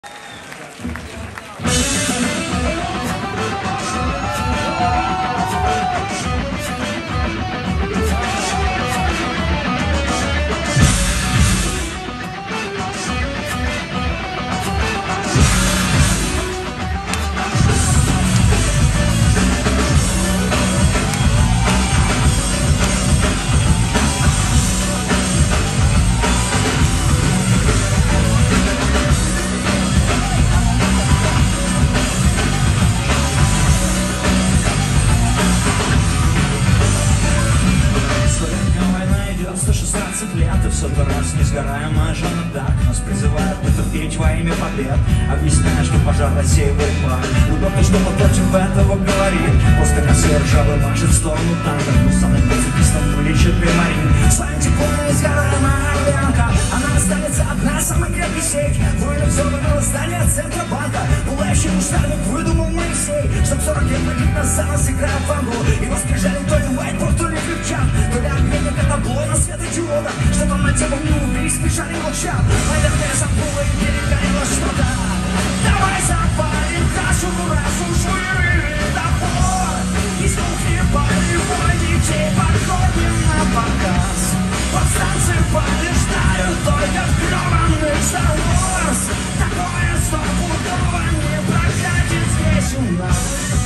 Лет, и в сотый раз несгораемая Жанна Дарк нас призывает потерпеть во имя побед, объясняя, что пожар рассеивает пламя. Кто-то что-то против этого говорит, после косы ржавый машет в сторону танка. Но самый пацифистом вылечит Бемарин. Своим теплом несгораемая Орленка, она останется одна, самый крепкий сейф. Военизованного здания Центробанка, пылающий муштарник выдумал Моисей, чтоб 40 лет ходить на занос, играя в вангу. И воспряжали то ли Уайтборд, то ли Крепчак, то ли огненник от облоя света диода. Что там на тему не убийств, мешали молчат. Наверное, забыла и перегорело что-то. Давай запалим кашу, разушили топор. Из кухни полевой детей подходим на показ. Повстанцы побеждают только в грёбаных Star Wars. Такое стопудово не прокатит здесь у нас.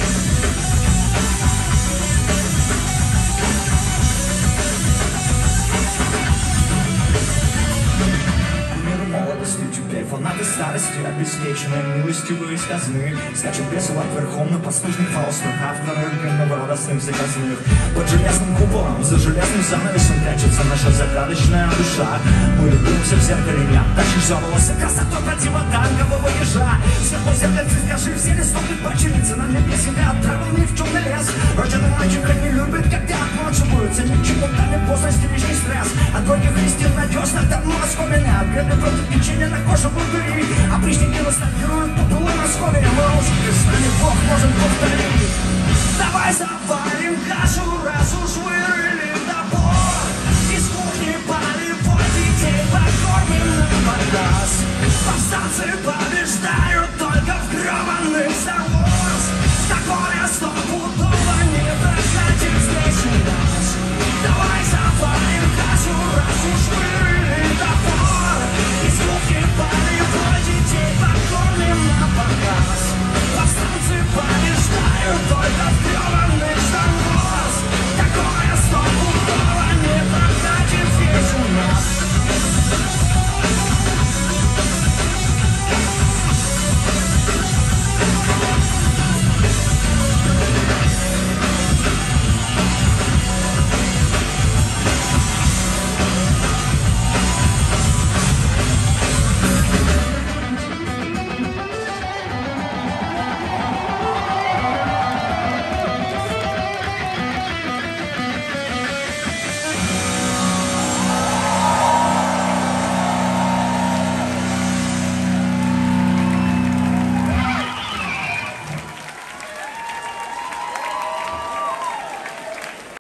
Теперь фанаты старости, обеспеченные милостью из казны, скачут бесов верхом на послушных фаустах, авторы радостных заказных. Под железным куполом, за железным занавесом прячется наша загадочная душа. Мы любимся в зеркале дня, тащишь за волосы красоту противотанкового ежа. Сквозь зеркальце скажи, все листовки почерницы, нам не песенка, отправленный в темный лес. Родина мальчика не любит, когда отмочиваются, ни к чему там не поздность, лишний стресс. От горьких христин надежно, давно оскомлены, от гребли против печенья на коже внутри. Опричники ностальгируют по былым расходам, мы уже с нами Бог можем повторить. Давай заварим кашу, раз уж вырыли топор. Из кухни полевой детей покормим на показ. Повстанцы